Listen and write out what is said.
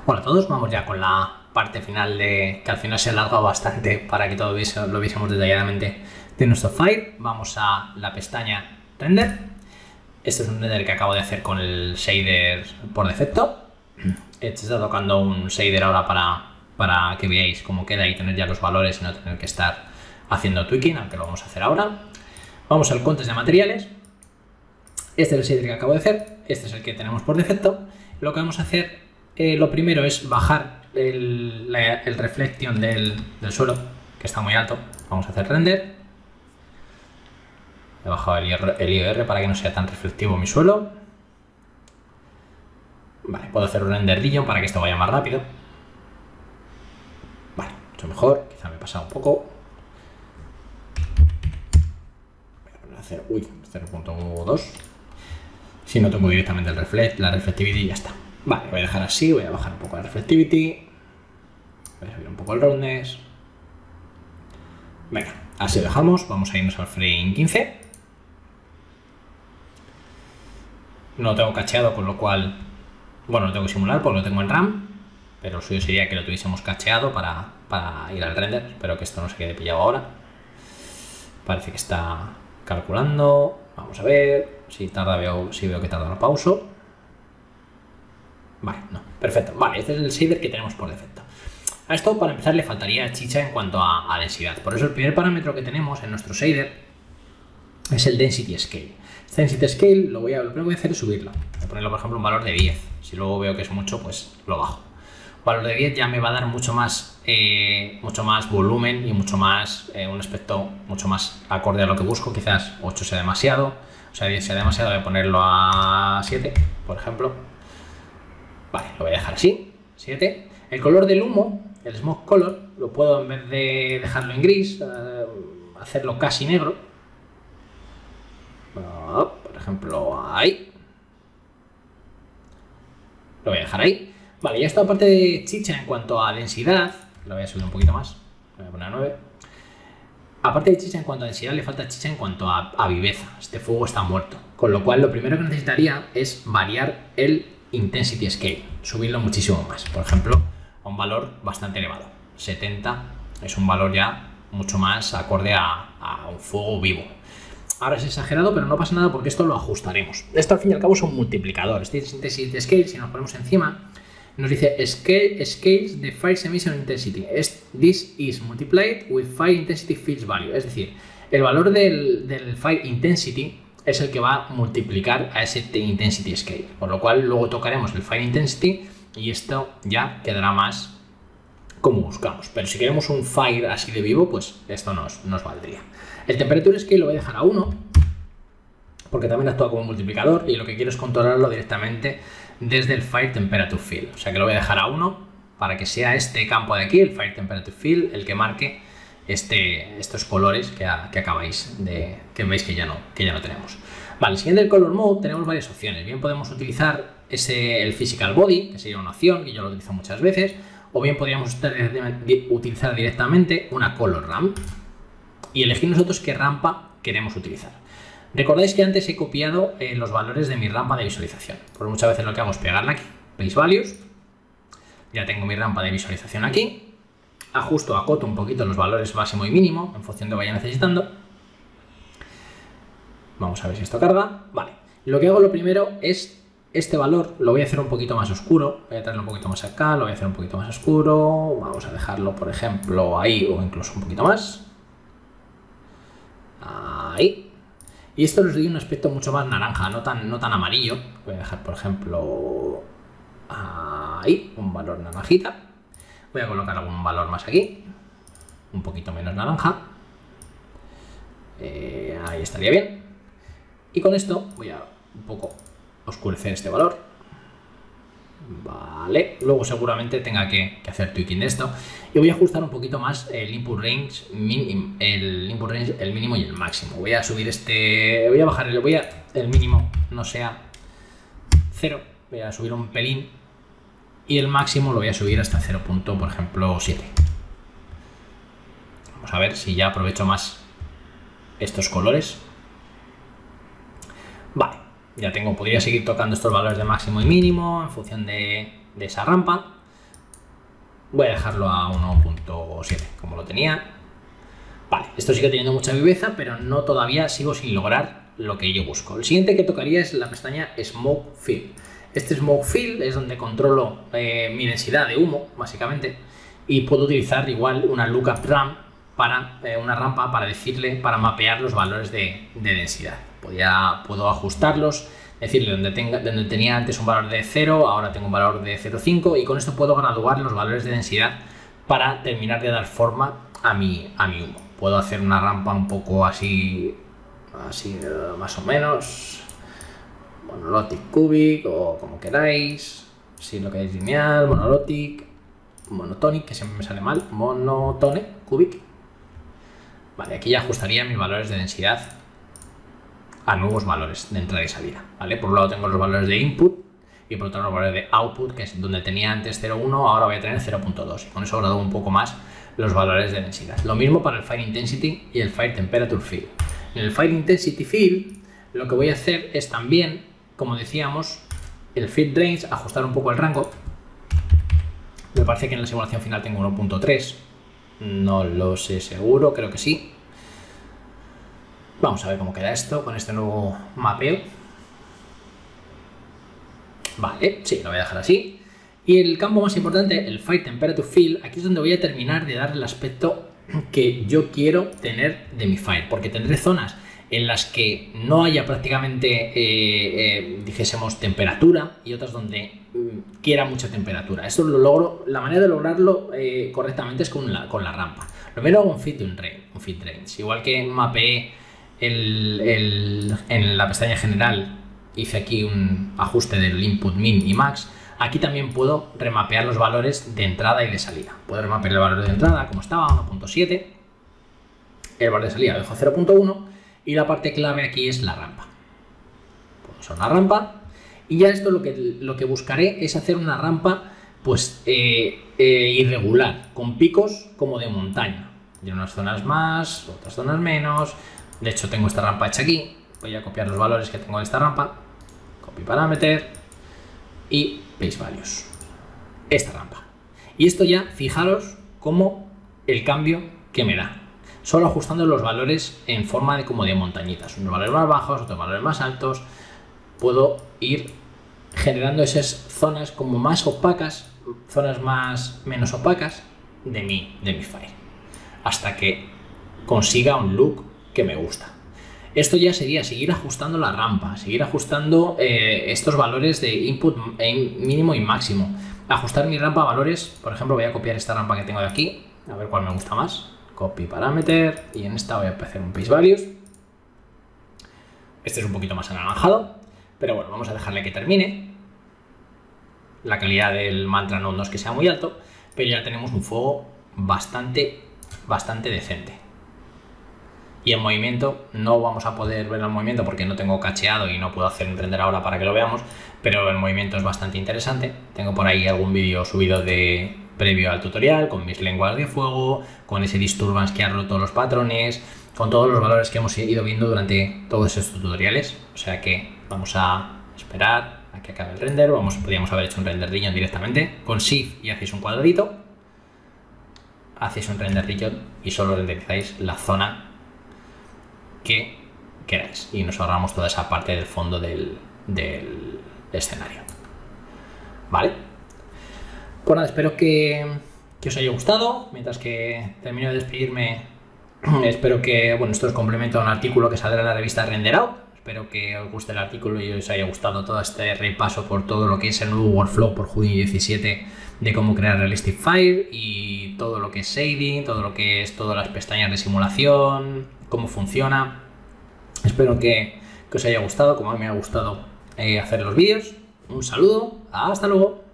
Hola a todos, vamos ya con la parte final que al final se ha alargado bastante para que todo lo viésemos detalladamente de nuestro file. Vamos a la pestaña Render. Este es un render que acabo de hacer con el shader por defecto. Está tocando un shader ahora para que veáis cómo queda y tener ya los valores y no tener que estar haciendo tweaking, aunque lo vamos a hacer ahora. Vamos al contest de materiales. Este es el shader que acabo de hacer, este es el que tenemos por defecto. Lo que vamos a hacer, lo primero es bajar el reflection del suelo, que está muy alto. Vamos a hacer render. He bajado el IOR para que no sea tan reflectivo mi suelo. Vale, puedo hacer un render region para que esto vaya más rápido. Vale, mucho mejor, quizá me he pasado un poco. Voy a hacer, 0.2. Si no tengo directamente la reflectivity y ya está. Vale, voy a dejar así, voy a bajar un poco la reflectivity. Voy a subir un poco el roundness. Venga, así dejamos. Vamos a irnos al frame 15. No lo tengo cacheado, con lo cual, bueno, lo tengo que simular porque lo tengo en RAM. Pero lo suyo sería que lo tuviésemos cacheado para ir al render. Espero que esto no se quede pillado ahora. Parece que está calculando. Vamos a ver. Si tarda, si veo que tarda, lo pauso. Vale, no, perfecto. Vale, este es el shader que tenemos por defecto. A esto, para empezar, le faltaría chicha en cuanto a densidad. Por eso el primer parámetro que tenemos en nuestro shader es el density scale. Este density scale lo primero que voy a hacer es subirlo. Voy a ponerlo, por ejemplo, un valor de 10. Si luego veo que es mucho, pues lo bajo. Un valor de 10 ya me va a dar mucho más volumen y mucho más un aspecto mucho más acorde a lo que busco. Quizás 8 sea demasiado, o sea, 10 sea demasiado. Voy a ponerlo a 7, por ejemplo. Vale, lo voy a dejar así, 7. El color del humo, el smoke color, lo puedo, en vez de dejarlo en gris, hacerlo casi negro. Por ejemplo, ahí. Lo voy a dejar ahí. Vale, ya esta parte de chicha en cuanto a densidad, la voy a subir un poquito más, voy a poner a 9. Aparte de chicha en cuanto a densidad, le falta chicha en cuanto a viveza. Este fuego está muerto. Con lo cual, lo primero que necesitaría es variar el intensity scale, subirlo muchísimo más. Por ejemplo, a un valor bastante elevado. 70 es un valor ya mucho más acorde a un fuego vivo. Ahora es exagerado, pero no pasa nada porque esto lo ajustaremos. Esto al fin y al cabo es un multiplicador. Este intensity scale, si nos ponemos encima, nos dice scales the fire emission intensity. This is multiplied with fire intensity fields value. Es decir, el valor del fire intensity es el que va a multiplicar a ese intensity scale. Por lo cual luego tocaremos el fire intensity y esto ya quedará más como buscamos. Pero si queremos un fire así de vivo, pues esto nos valdría. El temperature scale lo voy a dejar a 1 porque también actúa como multiplicador y lo que quiero es controlarlo directamente desde el Fire Temperature Field. O sea que lo voy a dejar a 1 para que sea este campo de aquí, el Fire Temperature Field, el que marque estos colores que acabáis que veis que ya no tenemos. Vale, siguiente el Color Mode tenemos varias opciones. Bien podemos utilizar el Physical Body, que sería una opción, que yo lo utilizo muchas veces, o bien podríamos utilizar directamente una Color Ramp y elegir nosotros qué rampa queremos utilizar. Recordáis que antes he copiado los valores de mi rampa de visualización. Por muchas veces lo que hago es pegarla aquí, Place Values. Ya tengo mi rampa de visualización aquí. Ajusto, acoto un poquito los valores máximo y mínimo en función de lo que vaya necesitando. Vamos a ver si esto carga. Vale. Lo que hago lo primero es este valor, lo voy a hacer un poquito más oscuro. Voy a traerlo un poquito más acá, lo voy a hacer un poquito más oscuro. Vamos a dejarlo, por ejemplo, ahí o incluso un poquito más. Ahí. Y esto nos dio un aspecto mucho más naranja, no tan amarillo. Voy a dejar, por ejemplo, ahí, un valor naranjita. Voy a colocar algún valor más aquí, un poquito menos naranja. Ahí estaría bien. Y con esto voy a un poco oscurecer este valor. Vale, luego seguramente tenga que hacer tweaking de esto. Y voy a ajustar un poquito más el input range, el mínimo y el máximo. Voy a subir voy a bajar el mínimo no sea 0, voy a subir un pelín y el máximo lo voy a subir hasta 0. Por ejemplo 7. Vamos a ver si ya aprovecho más estos colores. Vale. Ya podría seguir tocando estos valores de máximo y mínimo en función de esa rampa. Voy a dejarlo a 1.7 como lo tenía. Vale, esto sigue teniendo mucha viveza, pero no todavía sigo sin lograr lo que yo busco. El siguiente que tocaría es la pestaña Smoke Fill. Este Smoke Fill es donde controlo mi densidad de humo, básicamente, y puedo utilizar igual una lookup ramp para una rampa para para mapear los valores de densidad. Puedo ajustarlos, decirle donde tenía antes un valor de 0, ahora tengo un valor de 0,5 y con esto puedo graduar los valores de densidad para terminar de dar forma a mi humo. Puedo hacer una rampa un poco así más o menos, monolithic cubic o como queráis, si lo queréis lineal, monolithic, monotonic, que siempre me sale mal, monotone cubic. Vale, aquí ya ajustaría mis valores de densidad a nuevos valores de entrada y salida. ¿Vale? Por un lado tengo los valores de input y por otro lado los valores de output, que es donde tenía antes 0,1, ahora voy a tener 0,2 y con eso gradúo un poco más los valores de densidad. Lo mismo para el Fire Intensity y el Fire Temperature Fill. En el Fire Intensity Fill lo que voy a hacer es también, como decíamos, el Feed Range, ajustar un poco el rango. Me parece que en la simulación final tengo 1.3, no lo sé seguro, creo que sí. Vamos a ver cómo queda esto con este nuevo mapeo. Vale, sí, lo voy a dejar así. Y el campo más importante, el Fire Temperature Fill, aquí es donde voy a terminar de dar el aspecto que yo quiero tener de mi Fire, porque tendré zonas en las que no haya prácticamente, dijésemos, temperatura y otras donde quiera mucha temperatura. Esto lo logro, la manera de lograrlo correctamente es con la rampa. Primero hago un Feed Range, igual que mapeé en la pestaña general, hice aquí un ajuste del input min y max. Aquí también puedo remapear los valores de entrada y de salida. Puedo remapear el valor de entrada como estaba, 1.7. El valor de salida lo dejo 0.1. Y la parte clave aquí es la rampa. Puedo usar una rampa. Y ya esto lo que buscaré es hacer una rampa pues irregular, con picos como de montaña. De unas zonas más, otras zonas menos. De hecho tengo esta rampa hecha aquí. Voy a copiar los valores que tengo de esta rampa. Copy parameter. Y base values, esta rampa. Y esto ya, fijaros cómo el cambio que me da, solo ajustando los valores en forma de como de montañitas, unos valores más bajos, otros valores más altos. Puedo ir generando esas zonas como más opacas, zonas menos opacas de mi Fire, hasta que consiga un look que me gusta. Esto ya sería seguir ajustando la rampa, seguir ajustando estos valores de input mínimo y máximo. Ajustar mi rampa a valores, por ejemplo, voy a copiar esta rampa que tengo de aquí, a ver cuál me gusta más. Copy parameter y en esta voy a hacer un base values. Este es un poquito más anaranjado, pero bueno, vamos a dejarle que termine. La calidad del mantra no es que sea muy alto, pero ya tenemos un fuego bastante decente. Y en movimiento no vamos a poder ver el movimiento porque no tengo cacheado y no puedo hacer un render ahora para que lo veamos, pero el movimiento es bastante interesante. Tengo por ahí algún vídeo subido previo al tutorial con mis lenguas de fuego, con ese disturbance que ha roto los patrones, con todos los valores que hemos ido viendo durante todos estos tutoriales. O sea que vamos a esperar a que acabe el render. Podríamos haber hecho un render region directamente con Shift y hacéis un cuadradito, hacéis un render region y solo renderizáis la zona que queráis y nos ahorramos toda esa parte del fondo del escenario. Vale, pues nada, espero que os haya gustado. Mientras que termino de despedirme, espero que, bueno, esto es complemento a un artículo que saldrá en la revista Render Out. Espero que os guste el artículo y os haya gustado todo este repaso por todo lo que es el nuevo workflow por Houdini 17 de cómo crear Realistic Fire y todo lo que es shading, todo lo que es todas las pestañas de simulación, cómo funciona. Espero que os haya gustado, como a mí me ha gustado hacer los vídeos. Un saludo, hasta luego.